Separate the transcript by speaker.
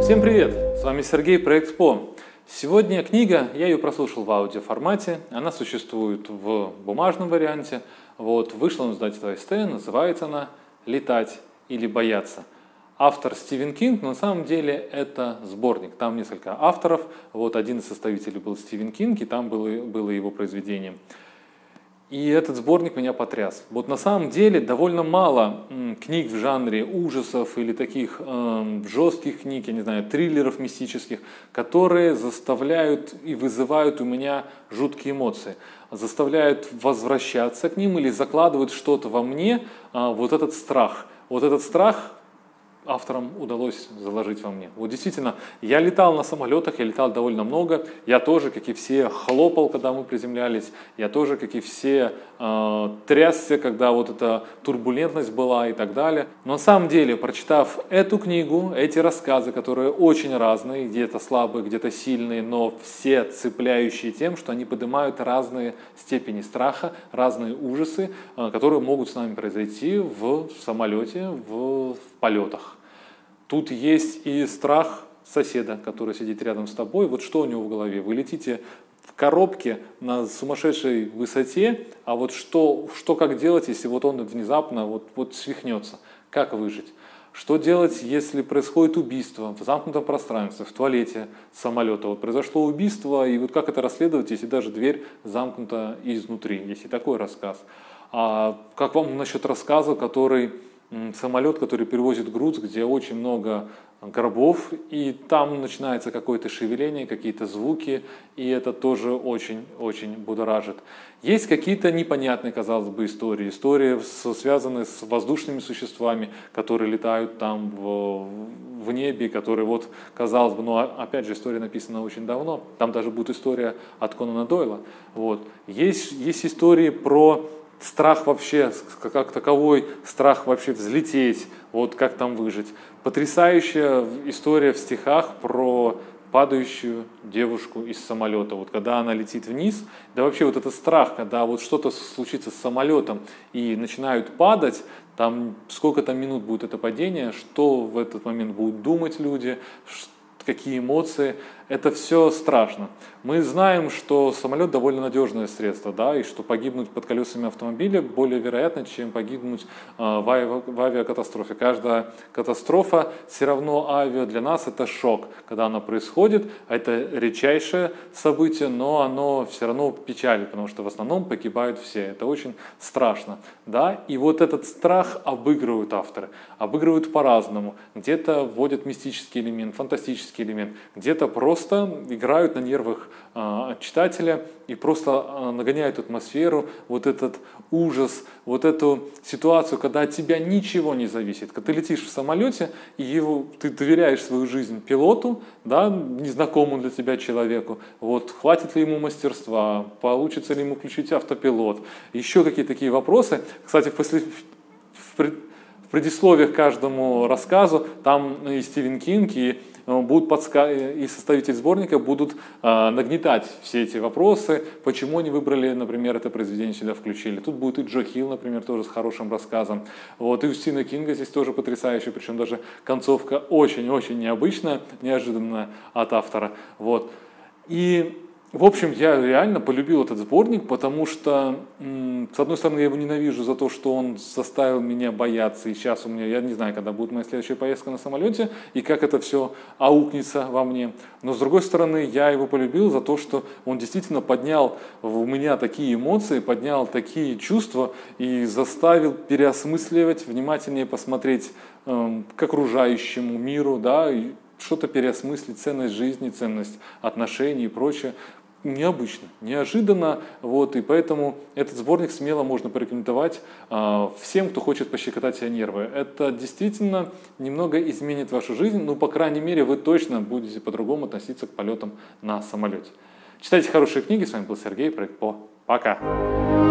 Speaker 1: Всем привет! С вами Сергей, проект ПО. Сегодня книга, я ее прослушал в аудиоформате, она существует в бумажном варианте. Вышла на издательство СТ, называется она «Летать или бояться». Автор Стивен Кинг, но на самом деле это сборник, там несколько авторов. Один из составителей был Стивен Кинг, и там было его произведение. И этот сборник меня потряс. На самом деле довольно мало книг в жанре ужасов или таких жестких книг, я не знаю, триллеров мистических, которые заставляют и вызывают у меня жуткие эмоции, заставляют возвращаться к ним или закладывают что-то во мне, этот страх. Этот страх авторам удалось заложить во мне. Действительно, я летал на самолетах, я летал довольно много. Я тоже, как и все, хлопал, когда мы приземлялись. Я тоже, как и все, трясся, когда эта турбулентность была и так далее. Но на самом деле, прочитав эту книгу, эти рассказы, которые очень разные, где-то слабые, где-то сильные, но все цепляющие тем, что они поднимают разные степени страха, разные ужасы, которые могут с нами произойти в самолете, в полетах. Тут есть и страх соседа, который сидит рядом с тобой. Что у него в голове? Вы летите в коробке на сумасшедшей высоте, а что как делать, если он внезапно свихнется? Как выжить? Что делать, если происходит убийство в замкнутом пространстве, в туалете самолета? Произошло убийство, и как это расследовать, если даже дверь замкнута изнутри? Есть и такой рассказ. А как вам насчет рассказа, самолет, который перевозит груз, где очень много гробов, и там начинается какое-то шевеление, какие-то звуки, и это тоже очень-очень будоражит. Есть какие-то непонятные, казалось бы, истории, связанные с воздушными существами, которые летают там в небе, которые, казалось бы, опять же, история написана очень давно, там даже будет история от Конана Дойла. Есть истории про страх вообще, как таковой, страх вообще взлететь, как там выжить. Потрясающая история в стихах про падающую девушку из самолета. Когда она летит вниз, да вообще этот страх, когда что-то случится с самолетом и начинают падать, там сколько-то минут будет это падение, что в этот момент будут думать люди, какие эмоции, это все страшно. Мы знаем, что самолет довольно надежное средство, и что погибнуть под колесами автомобиля более вероятно, чем погибнуть в авиакатастрофе. Каждая катастрофа, все равно авиа для нас это шок, когда она происходит, это редчайшее событие, но оно все равно печалит, потому что в основном погибают все, это очень страшно. И этот страх обыгрывают авторы, обыгрывают по-разному, где-то вводят мистический элемент, фантастический элемент, где-то просто играют на нервах читателя и просто нагоняют атмосферу, этот ужас, эту ситуацию, когда от тебя ничего не зависит. Когда ты летишь в самолете, и ты доверяешь свою жизнь пилоту, незнакомому для тебя человеку, хватит ли ему мастерства, получится ли ему включить автопилот, еще какие-то такие вопросы. Кстати, в предисловиях к каждому рассказу там и Стивен Кинг, и составитель сборника будут нагнетать все эти вопросы, почему они выбрали, например, это произведение сюда включили. Тут будет и Джо Хилл, например, тоже с хорошим рассказом. И у Стивена Кинга здесь тоже потрясающе, причем даже концовка очень-очень необычная, неожиданная от автора. И в общем, я реально полюбил этот сборник, потому что, с одной стороны, я его ненавижу за то, что он заставил меня бояться, и сейчас я не знаю, когда будет моя следующая поездка на самолете, и как это все аукнется во мне. Но, с другой стороны, я его полюбил за то, что он действительно поднял у меня такие эмоции, поднял такие чувства и заставил переосмысливать, внимательнее посмотреть к окружающему миру, и что-то переосмыслить, ценность жизни, ценность отношений и прочее. Необычно, неожиданно, и поэтому этот сборник смело можно порекомендовать всем, кто хочет пощекотать себе нервы. Это действительно немного изменит вашу жизнь, по крайней мере, вы точно будете по-другому относиться к полетам на самолете. Читайте хорошие книги, с вами был Сергей, проект ПО. Пока!